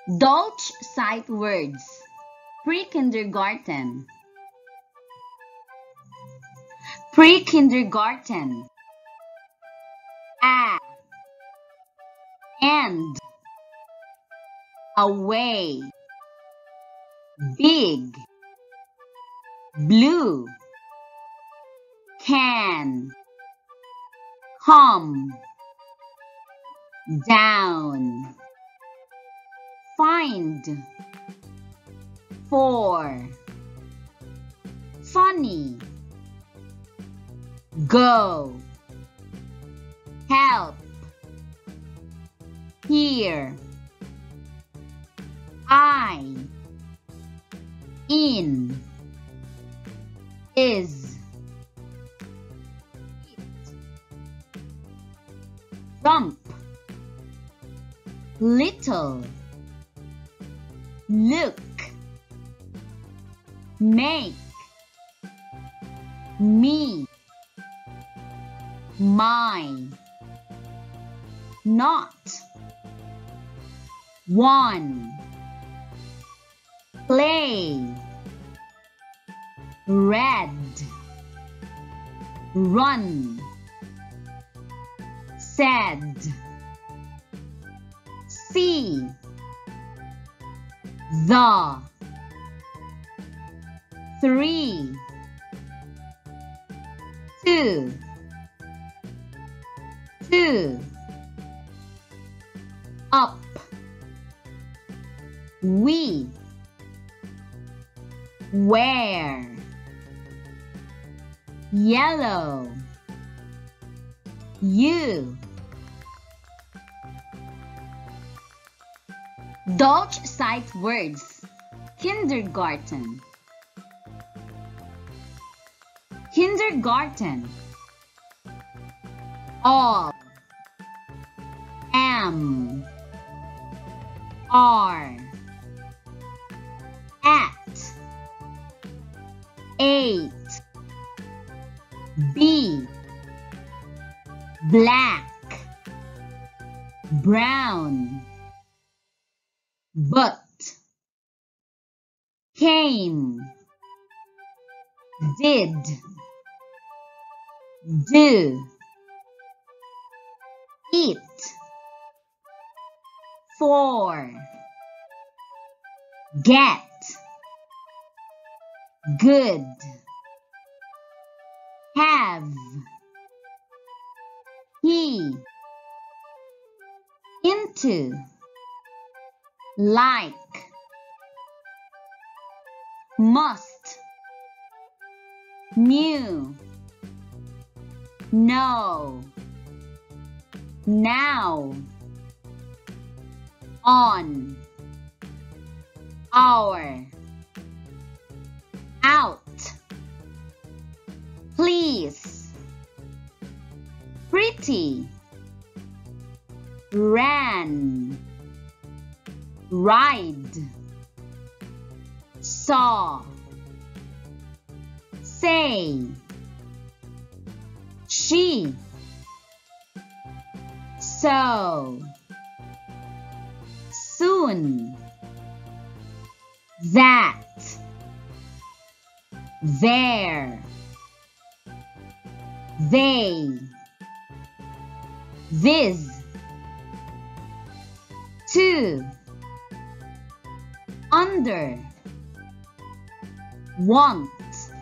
Dolch sight words. Pre-kindergarten. Pre-kindergarten. A and away. Big. Blue. Can. Come. Down. Find. For. Funny. Go. Help. Here. I. In. Is. It. Jump. Little. Look. Make. Me. My. Not. One. Play. Red. Run. Said. See. The. Three. Two. Two. Up. We. Where. Yellow. You. Dolch sight words. Kindergarten. Kindergarten. All. Am. Are. At. Eight. Be. Black. Brown. But. Came. Did. Do. Eat. For. Get. Good. Have. He. Into. Like. Must. New. No. Now. On. Our. Out. Please. Pretty. Ran. Ride. Saw. Say. She. So. Soon. That. There. They. This. To. Under. Want.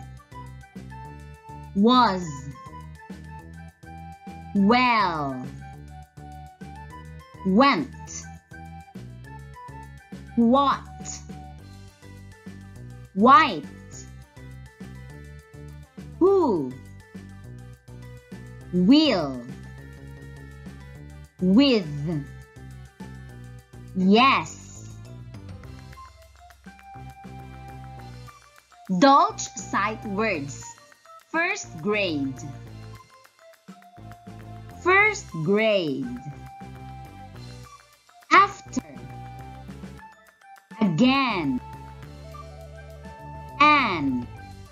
Was. Well. Went. What. White. Who. Will. With. Yes. Dolch sight words. First grade. First grade. After. Again. And.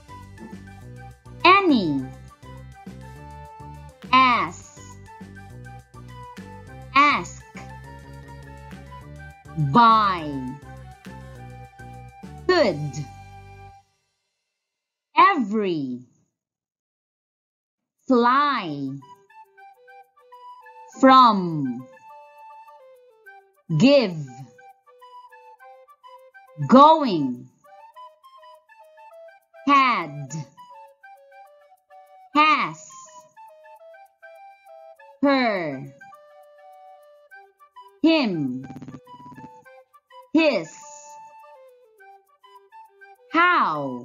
Any. As. Ask. By. good, every, fly, from, give, going, had, has, her, him, his, how,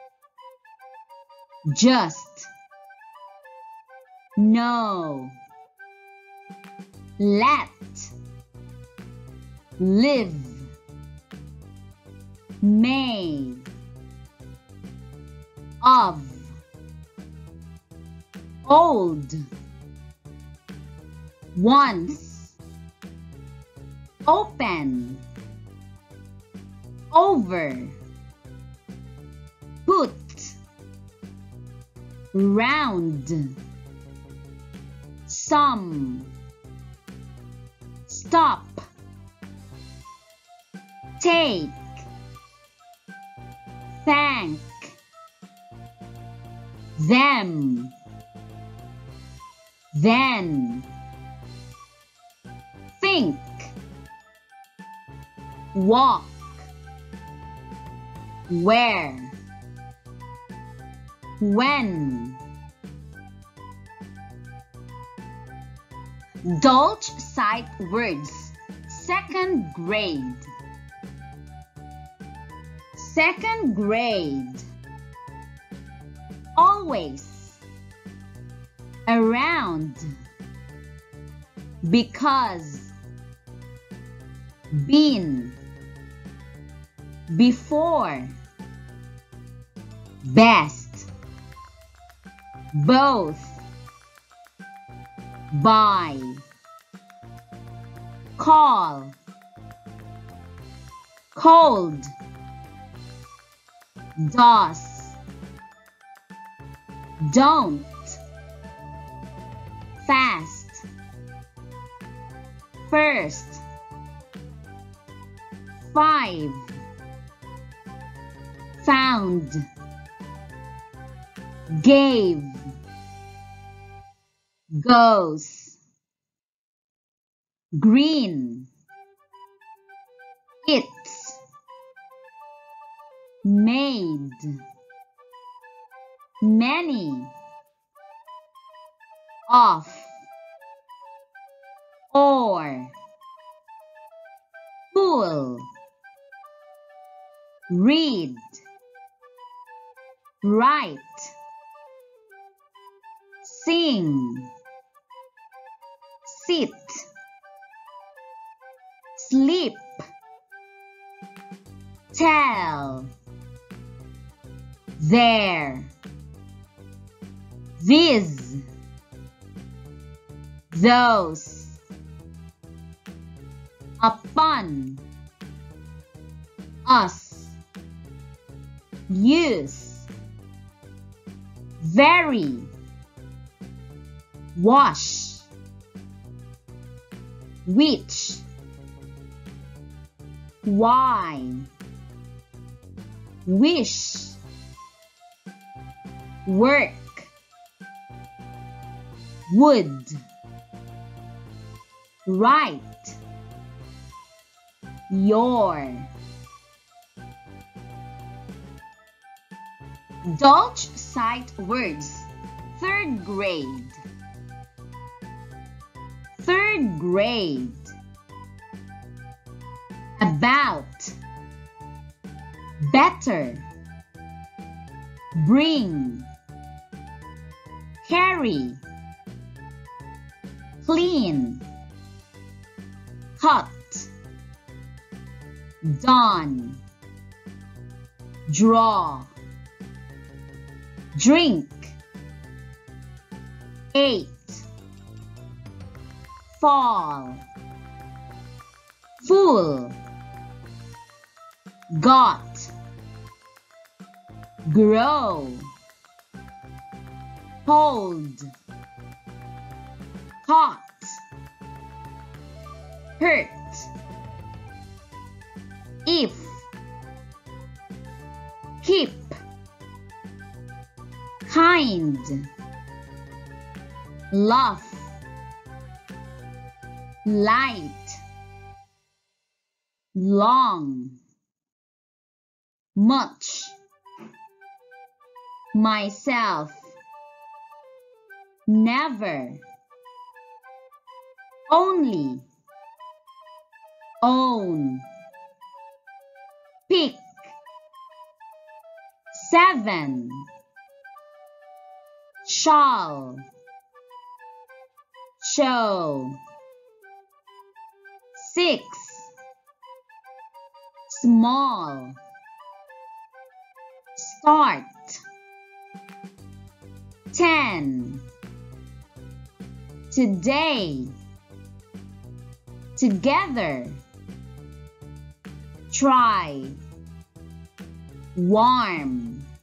just, no, let, live, may, of, old, once, open, over, put, round, some, stop, take, thank, them, then, think, walk, where, when. Dolch sight words, second grade. Second grade. Always, around, because, been, before, best, both, by, call, cold, does, don't, fast, first, 5, found, gave, goes, green, it's, made, many, of, or, full, read, write, sing, sit, sleep, tell, there, viz, those, upon, us, use, very, wash, which, why, wish, work, would, right, your. Dolch sight words, third grade. Third grade. About, better, bring, carry, clean, cut, dawn, draw, drink, ate, fall, full, got, grow, hold, hot, hurt, if, keep, kind, laugh, light, long, much, myself, never, only, own, pick, 7, shall, show, 6, small, start, 10, today, together, try, warm,